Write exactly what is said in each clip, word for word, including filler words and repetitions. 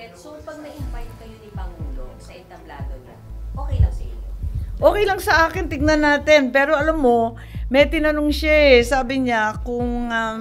Kenneth, so pag na-invite kayo ni Pangulo sa entablado niya, okay lang sa inyo? Okay lang sa akin, tignan natin. Pero alam mo, may tinanong siya eh. Sabi niya, kung um,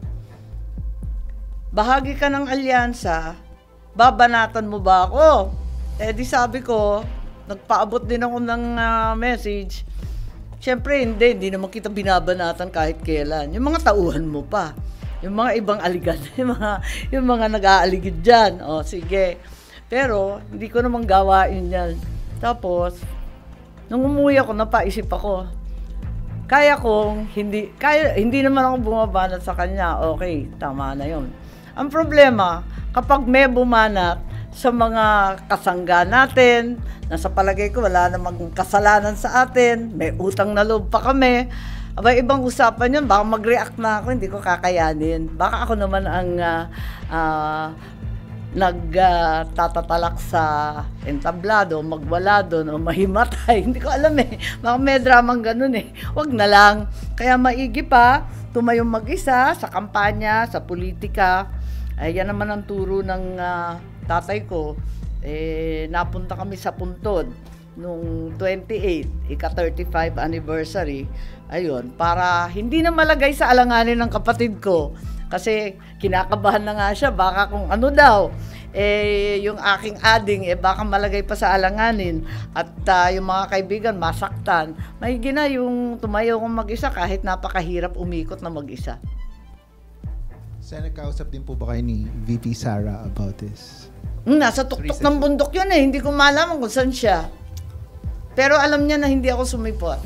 bahagi ka ng alyansa, babanatan mo ba ako? Eh di sabi ko, nagpaabot din ako ng uh, message. Siyempre hindi, hindi naman kita binabanatan kahit kailan. Yung mga tauhan mo pa. Yung mga ibang aligan, yung mga, yung mga nag-aaligid dyan. O sige. Pero hindi ko naman gawain yan. Tapos, nung umuwi ako, napaisip ako, kaya kong, hindi, kaya, hindi naman ako bumabanat sa kanya, okay, tama na yun. Ang problema, kapag may bumanat sa mga kasangga natin, na sa palagay ko wala namang kasalanan sa atin, may utang na loob pa kami, aba, ibang usapan yun, baka mag-react na ako, hindi ko kakayanin. Baka ako naman ang uh, uh, nagtatalak uh, sa entablado, magwala doon o mahimatay. Hindi ko alam eh. Baka may dramang ganun eh. Wag na lang. Kaya maigi pa, tumayong mag-isa sa kampanya, sa politika. Ay, yan naman ang turo ng uh, tatay ko. Eh, napunta kami sa Puntod nung twenty-eight, ika thirty-five anniversary. Ayun, para hindi na malagay sa alanganin ng kapatid ko. Kasi kinakabahan na nga siya, baka kung ano daw, eh, yung aking ading, eh, baka malagay pa sa alanganin. At uh, yung mga kaibigan, masaktan. Mahigi na yung tumayo kong mag-isa kahit napakahirap umikot na mag-isa. Sen, nagkausap din po ba kayo ni V P Sara about this? Nasa tuktok ng bundok yun eh. Hindi ko malaman kung saan siya. Pero alam niya na hindi ako sumipot.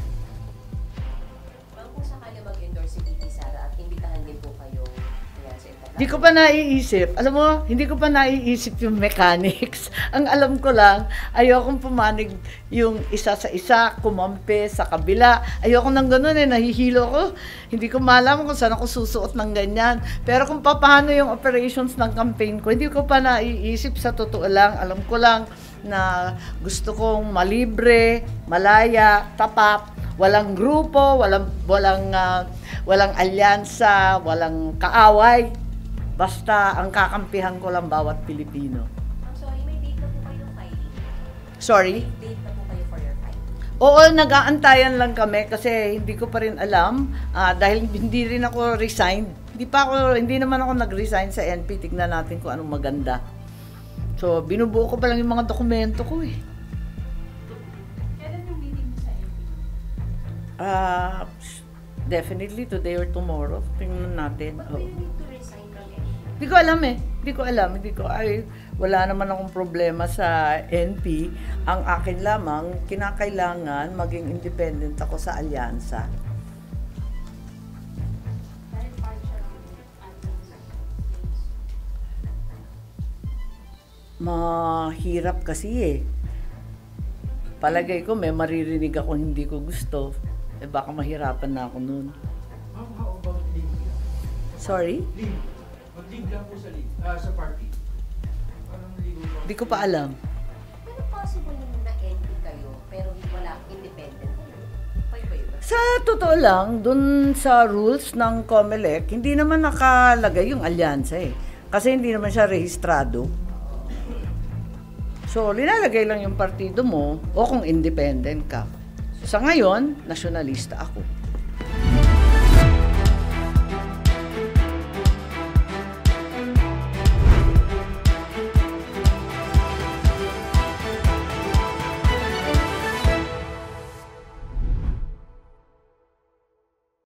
Hindi ko pa naiisip. Alam mo, hindi ko pa naiisip yung mechanics. Ang alam ko lang, ayokong pumanig yung isa sa isa, kumampi sa kabila. Ayoko nang ganun eh, nahihilo ko. Hindi ko malaman kung saan ako susuot ng ganyan. Pero kung paano yung operations ng campaign ko, hindi ko pa naiisip. Sa totoo lang, alam ko lang na gusto kong malibre, malaya, tapat, walang grupo, walang, walang, uh, walang alyansa, walang kaaway. Basta ang kakampihan ko lang bawat Pilipino. I'm sorry, may date na po kayo filing? Sorry? May date na po kayo for your filing? Oo, nag-aantayan lang kami kasi hindi ko pa rin alam. Uh, dahil hindi rin ako resigned. Hindi pa ako, hindi naman ako nag-resign sa N P. Tignan natin kung anong maganda. So, binubuo ko pa lang yung mga dokumento ko eh. Kailan yung meeting mo sa N P? Uh, definitely today or tomorrow. Tingnan natin. But Oh. do you need to resign from N P? Hindi ko alam eh. Hindi ko alam. Hindi ko, ay, wala naman akong problema sa N P. Ang akin lamang, kinakailangan maging independent ako sa alyansa. Dahil partial Mahirap kasi eh. Palagay ko may maririnig ako hindi ko gusto. Eh baka mahirapan na ako noon. Ma'am, how about leave? Sorry? Leave. Mag-leave lang po sa leave, ah, sa party. Parang legal po. Hindi ko pa alam. Pero possible naman na N P kayo, pero wala independent. Pwede ba yun? Sa totoo lang, dun sa rules ng COMELEC, hindi naman nakalagay yung alyansa eh. Kasi hindi naman siya rehistrado. So, linalagay lang yung partido mo o kung independent ka. Sa ngayon, nasyonalista ako.